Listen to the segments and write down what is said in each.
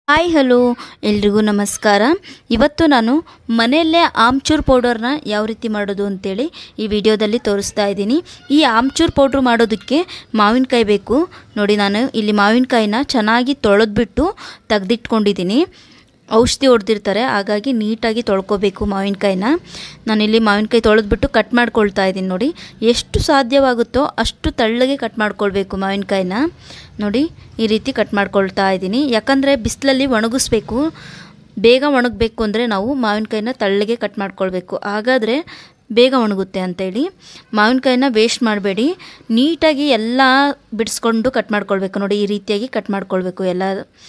Hi hello ಎಲ್ರಿಗೂ ನಮಸ್ಕಾರ. ಇವತ್ತು ನಾನು ಮನೆಯಲ್ಲೇ ಆಮ್ಚೂರ್ ಪೌಡರ್ನ ಯಾವ ರೀತಿ ಮಾಡೋದು ಅಂತೇಳಿ ಈ ವಿಡಿಯೋದಲ್ಲಿ ತೋರಿಸ್ತಾ ಇದ್ದೀನಿ. ಈ ಆಮ್ಚೂರ್ ಪೌಡ್ರ್ ಮಾಡೋದಕ್ಕೆ ಮಾವಿನಕಾಯಿ ಬೇಕು. ನೋಡಿ, ನಾನು ಇಲ್ಲಿ ಮಾವಿನಕಾಯಿನ ಚೆನ್ನಾಗಿ ತೊಳೆದ್ಬಿಟ್ಟು ತೆಗೆದಿಟ್ಕೊಂಡಿದ್ದೀನಿ. ಔಷಧಿ ಹೊಡೆದಿರ್ತಾರೆ, ಹಾಗಾಗಿ ನೀಟಾಗಿ ತೊಳ್ಕೊಬೇಕು ಮಾವಿನಕಾಯಿನ. ನಾನಿಲ್ಲಿ ಮಾವಿನಕಾಯಿ ತೊಳೆದ್ಬಿಟ್ಟು ಕಟ್ ಮಾಡ್ಕೊಳ್ತಾ ಇದ್ದೀನಿ. ನೋಡಿ, ಎಷ್ಟು ಸಾಧ್ಯವಾಗುತ್ತೋ ಅಷ್ಟು ತೆಳ್ಳಗೆ ಕಟ್ ಮಾಡ್ಕೊಳ್ಬೇಕು ಮಾವಿನಕಾಯಿನ. ನೋಡಿ, ಈ ರೀತಿ ಕಟ್ ಮಾಡ್ಕೊಳ್ತಾ ಇದ್ದೀನಿ. ಯಾಕಂದರೆ ಬಿಸಿಲಲ್ಲಿ ಒಣಗಿಸ್ಬೇಕು. ಬೇಗ ಒಣಗಬೇಕು ಅಂದರೆ ನಾವು ಮಾವಿನಕಾಯಿನ ತೆಳ್ಳಗೆ ಕಟ್ ಮಾಡ್ಕೊಳ್ಬೇಕು, ಹಾಗಾದರೆ ಬೇಗ ಒಣಗುತ್ತೆ ಅಂತೇಳಿ. ಮಾವಿನಕಾಯಿನ ವೇಸ್ಟ್ ಮಾಡಬೇಡಿ, ನೀಟಾಗಿ ಎಲ್ಲ ಬಿಡಿಸ್ಕೊಂಡು ಕಟ್ ಮಾಡ್ಕೊಳ್ಬೇಕು. ನೋಡಿ, ಈ ರೀತಿಯಾಗಿ ಕಟ್ ಮಾಡ್ಕೊಳ್ಬೇಕು. ಎಲ್ಲ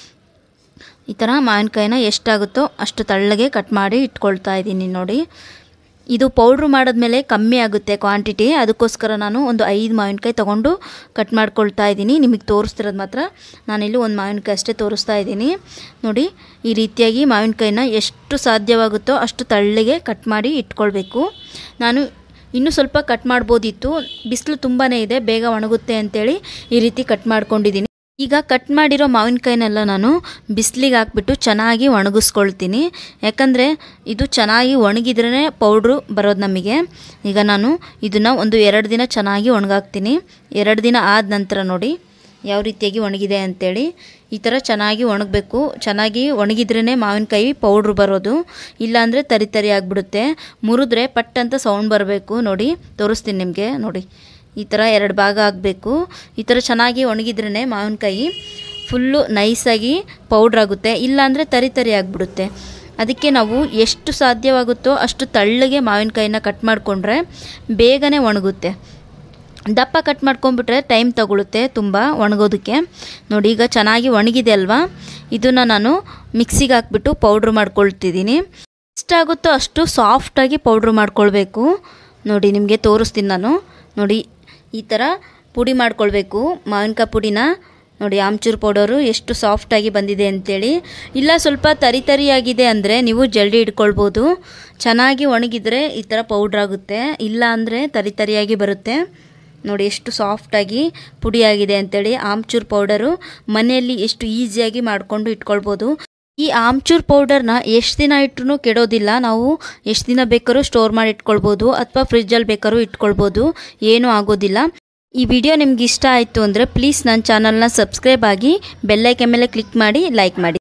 ಈ ಥರ ಮಾವಿನಕಾಯಿನ ಎಷ್ಟಾಗುತ್ತೋ ಅಷ್ಟು ತೆಳ್ಳಗೆ ಕಟ್ ಮಾಡಿ ಇಟ್ಕೊಳ್ತಾ ಇದ್ದೀನಿ. ನೋಡಿ, ಇದು ಪೌಡ್ರು ಮಾಡಿದ್ಮೇಲೆ ಕಮ್ಮಿ ಆಗುತ್ತೆ ಕ್ವಾಂಟಿಟಿ, ಅದಕ್ಕೋಸ್ಕರ ನಾನು ಒಂದು 5 ಮಾವಿನಕಾಯಿ ತೊಗೊಂಡು ಕಟ್ ಮಾಡ್ಕೊಳ್ತಾ ಇದ್ದೀನಿ. ನಿಮಗೆ ತೋರಿಸ್ತಿರೋದು ಮಾತ್ರ ನಾನಿಲ್ಲಿ ಒಂದು ಮಾವಿನಕಾಯಿ ಅಷ್ಟೇ ತೋರಿಸ್ತಾ ಇದ್ದೀನಿ. ನೋಡಿ, ಈ ರೀತಿಯಾಗಿ ಮಾವಿನಕಾಯಿನ ಎಷ್ಟು ಸಾಧ್ಯವಾಗುತ್ತೋ ಅಷ್ಟು ತೆಳ್ಳಗೆ ಕಟ್ ಮಾಡಿ ಇಟ್ಕೊಳ್ಬೇಕು. ನಾನು ಇನ್ನೂ ಸ್ವಲ್ಪ ಕಟ್ ಮಾಡ್ಬೋದಿತ್ತು, ಬಿಸಿಲು ತುಂಬಾ ಇದೆ, ಬೇಗ ಒಣಗುತ್ತೆ ಅಂತೇಳಿ ಈ ರೀತಿ ಕಟ್ ಮಾಡ್ಕೊಂಡಿದ್ದೀನಿ. ಈಗ ಕಟ್ ಮಾಡಿರೋ ಮಾವಿನಕಾಯಿನೆಲ್ಲ ನಾನು ಬಿಸಿಲಿಗೆ ಹಾಕ್ಬಿಟ್ಟು ಚೆನ್ನಾಗಿ ಒಣಗಿಸ್ಕೊಳ್ತೀನಿ. ಯಾಕಂದರೆ ಇದು ಚೆನ್ನಾಗಿ ಒಣಗಿದ್ರೇ ಪೌಡ್ರು ಬರೋದು ನಮಗೆ. ಈಗ ನಾನು ಇದನ್ನು ಒಂದು 2 ದಿನ ಚೆನ್ನಾಗಿ ಒಣಗಾಕ್ತೀನಿ. 2 ದಿನ ಆದ ನಂತರ ನೋಡಿ ಯಾವ ರೀತಿಯಾಗಿ ಒಣಗಿದೆ ಅಂಥೇಳಿ. ಈ ಥರ ಚೆನ್ನಾಗಿ ಒಣಗಬೇಕು. ಚೆನ್ನಾಗಿ ಒಣಗಿದ್ರೇ ಮಾವಿನಕಾಯಿ ಪೌಡ್ರು ಬರೋದು, ಇಲ್ಲಾಂದರೆ ತರಿ ತರಿ ಆಗಿಬಿಡುತ್ತೆ. ಮುರಿದ್ರೆ ಪಟ್ ಅಂತ ಸೌಂಡ್ ಬರಬೇಕು. ನೋಡಿ, ತೋರಿಸ್ತೀನಿ ನಿಮಗೆ. ನೋಡಿ, ಈ ಥರ 2 ಭಾಗ ಆಗಬೇಕು. ಈ ಥರ ಚೆನ್ನಾಗಿ ಒಣಗಿದ್ರೇ ಮಾವಿನಕಾಯಿ ಫುಲ್ಲು ನೈಸಾಗಿ ಪೌಡ್ರ್ ಆಗುತ್ತೆ, ಇಲ್ಲಾಂದರೆ ತರಿ ತರಿ ಆಗಿಬಿಡುತ್ತೆ. ಅದಕ್ಕೆ ನಾವು ಎಷ್ಟು ಸಾಧ್ಯವಾಗುತ್ತೋ ಅಷ್ಟು ತೆಳ್ಳಗೆ ಮಾವಿನಕಾಯಿನ ಕಟ್ ಮಾಡಿಕೊಂಡ್ರೆ ಬೇಗನೆ ಒಣಗುತ್ತೆ. ದಪ್ಪ ಕಟ್ ಮಾಡ್ಕೊಂಡ್ಬಿಟ್ರೆ ಟೈಮ್ ತಗೊಳುತ್ತೆ ತುಂಬ ಒಣಗೋದಕ್ಕೆ. ನೋಡಿ, ಈಗ ಚೆನ್ನಾಗಿ ಒಣಗಿದೆ ಅಲ್ವಾ, ಇದನ್ನು ನಾನು ಮಿಕ್ಸಿಗೆ ಹಾಕ್ಬಿಟ್ಟು ಪೌಡ್ರ್ ಮಾಡ್ಕೊಳ್ತಿದ್ದೀನಿ. ಎಷ್ಟಾಗುತ್ತೋ ಅಷ್ಟು ಸಾಫ್ಟಾಗಿ ಪೌಡ್ರ್ ಮಾಡ್ಕೊಳ್ಬೇಕು. ನೋಡಿ, ನಿಮಗೆ ತೋರಿಸ್ತೀನಿ ನಾನು. ನೋಡಿ, ಈ ಥರ ಪುಡಿ ಮಾಡ್ಕೊಳ್ಬೇಕು ಮಾವಿನಕಾಯಿ ಪುಡಿನ. ನೋಡಿ, ಆಮ್ಚೂರ್ ಪೌಡರು ಎಷ್ಟು ಸಾಫ್ಟಾಗಿ ಬಂದಿದೆ ಅಂಥೇಳಿ. ಇಲ್ಲ ಸ್ವಲ್ಪ ತರಿ ತರಿಯಾಗಿದೆ ಅಂದರೆ ನೀವು ಜಲ್ದಿ ಇಟ್ಕೊಳ್ಬೋದು. ಚೆನ್ನಾಗಿ ಒಣಗಿದರೆ ಈ ಥರ ಪೌಡ್ರ್ ಆಗುತ್ತೆ, ಇಲ್ಲ ಅಂದರೆ ತರಿ ತರಿಯಾಗಿ ಬರುತ್ತೆ. ನೋಡಿ, ಎಷ್ಟು ಸಾಫ್ಟಾಗಿ ಪುಡಿಯಾಗಿದೆ ಅಂಥೇಳಿ. ಆಮ್ಚೂರ್ ಪೌಡರು ಮನೆಯಲ್ಲಿ ಎಷ್ಟು ಈಸಿಯಾಗಿ ಮಾಡಿಕೊಂಡು ಇಟ್ಕೊಳ್ಬೋದು. ಈ ಆಮ್ಚೂರ್ ಪೌಡರ್ನ ಎಷ್ಟು ದಿನ ಇಟ್ಟರೂ ಕೆಡೋದಿಲ್ಲ. ನಾವು ಎಷ್ಟು ದಿನ ಬೇಕಾದ್ರೂ ಸ್ಟೋರ್ ಮಾಡಿ ಇಟ್ಕೊಳ್ಬೋದು, ಅಥವಾ ಫ್ರಿಜ್ಜಲ್ಲಿ ಬೇಕಾದ್ರೂ ಇಟ್ಕೊಳ್ಬೋದು, ಏನೂ ಆಗೋದಿಲ್ಲ. ಈ ವಿಡಿಯೋ ನಿಮ್ಗೆ ಇಷ್ಟ ಆಯಿತು ಅಂದರೆ ಪ್ಲೀಸ್ ನನ್ನ ಚಾನಲ್ನ ಸಬ್ಸ್ಕ್ರೈಬ್ ಆಗಿ, ಬೆಲ್ ಐಕಾನ್ ಮೇಲೆ ಕ್ಲಿಕ್ ಮಾಡಿ, ಲೈಕ್ ಮಾಡಿ.